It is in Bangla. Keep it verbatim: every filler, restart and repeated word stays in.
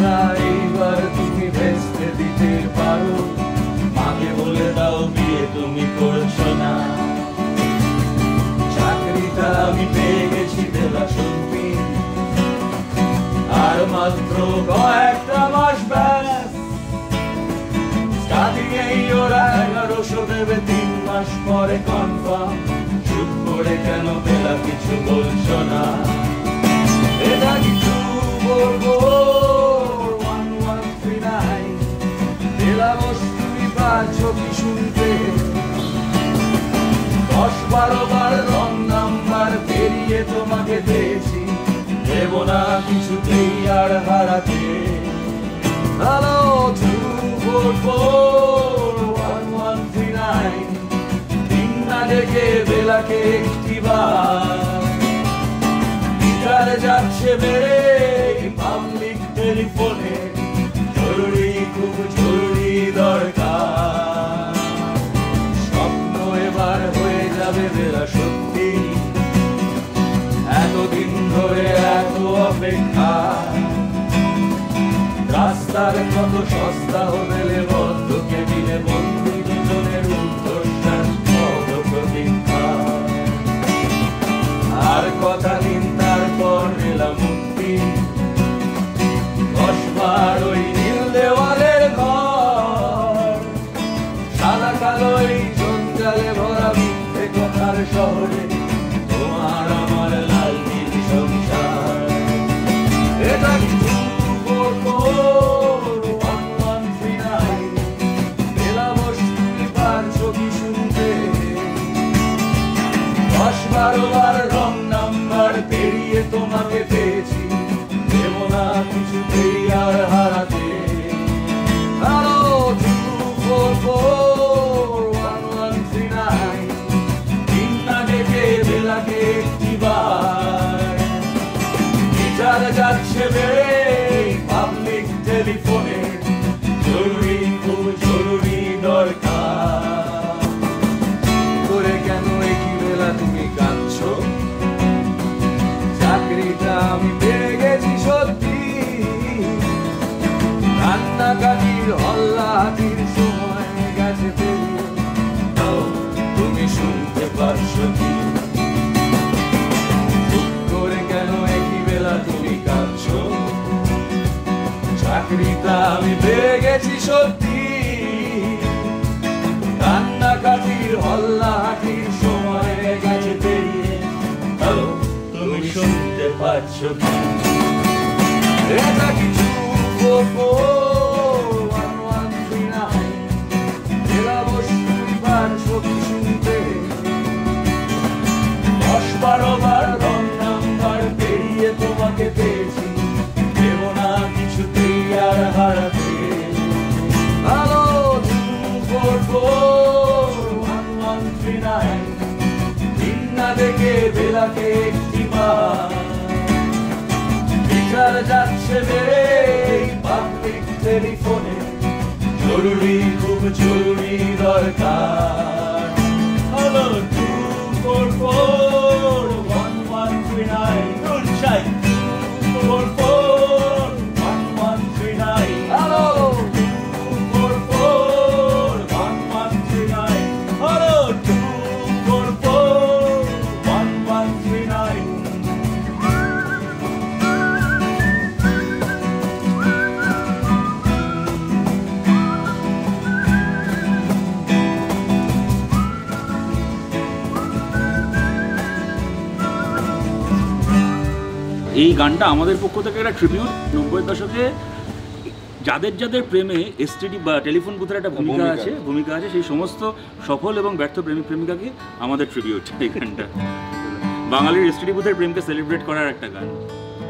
চাকরিটা এইবার তুমি ভেস্তে দিতে পারো, মাকে বলে দাও বিয়ে তুমি করছো না। চাকরিটা আমি পেয়ে গেছি বেলা সত্যি, আর মাত্র কয়েকটা মাস ব্যাস। স্টার্টিং এই ওরা এগারোশো দেবে, তিন মাস পরে কনফার্ম। চুপ করে কেন বেলা কিছু বলছো না? এটা কিছু বলবো one one three nine, Bela Bose তুমি পারছো কি শুনতে? দশ বারো বার রং নাম্বার পেরিয়ে তোমাকে পেয়েছি, দেব না কিছুতেই আর হারাতে। Hello two four four one one three nine, দিন না ডেকে বেলাকে একটি বার। মিটার যাচ্ছে বেড়ে পাবলিক টেলিফোনে, জরুরি খুব জরুরি দরকার। স্বপ্ন এবার হয়ে যাবে বেলা সত্যি, এতদিন ধরে এত অপেক্ষা। রাস্তার কত সস্তা হোটেলে বদ্ধ কেবিনে বন্ধু দুজনের উর্ধ্বশ্বাস পদ প্রতীক্ষা। আর কথা দিন তারপর বেলা মুক্তি, দশবার ওই নীল দেওয়ালের ঘর, সাদা কালো এই জঞ্জালে ভরা মিথ্যে কথার শহরে তোমার আমার লাল নীল সংসার। এটা কিছু বলবো one one three nine, Bela Bose তুমি পারছো কি শুনতে? দশ বারো বার রং নাম্বার পেরিয়ে তোমাকে পেয়েছি, দেব না কিছুতেই আর হারাতে। Hello two four four one one three nine, দিন না ডেকে বেলাকে একটি বার। বিচার যাচ্ছে বেড়ে পাবলিক টেলিফোনে, জরুরি খুব জরুরি দরকার। করে কেন একই বেলা তুমি কাঁদছো? চাকরিটা আমি পেয়ে গেছি সত্যি, কান্নাকাটির হল্লা হাতির সময় গেছে পেরিয়ে। তাও তুমি শুনতে পারছো কি? চুপ করে কেন একই বেলা তুমি কাঁদছো? চাকরিটা আমি পেয়ে গেছি সত্যি, কান্নাকাটির হল্লা হাতির সময় গেছে পেরিয়ে। তাও তুমি শুনতে পারছো কি? এটা কিছু বলবো one one three nine, Bela Bose তুমি পারছো কি শুনতে? দশ বারো বার রং নাম্বার পেরিয়ে তোমাকে পেয়েছি, দেব না কিছুতেই আর হারাতে। Hello two four four one one three nine, দিন না দেখে বেলাকে একটি বার। বিচার যাচ্ছে বেড়ে পাবলিক টেলিফোনে, জরুরি খুব জরুরি দরকার। Hello two four four one one three nine, চাই two four four one one three nine. Hello two four four one one three nine, hello two four four one one three nine. এই গানটা আমাদের পক্ষ থেকে একটা ট্রিবিউট। নব্বই দশকে যাদের যাদের প্রেমে এসটিডি বা টেলিফোন বুথের একটা ভূমিকা আছে ভূমিকা আছে সেই সমস্ত সফল এবং ব্যর্থ প্রেমিক প্রেমিকাকে আমাদের ট্রিবিউট এই গানটা। বাঙালির এসটিডি বুথের প্রেমকে সেলিব্রেট করার একটা গান।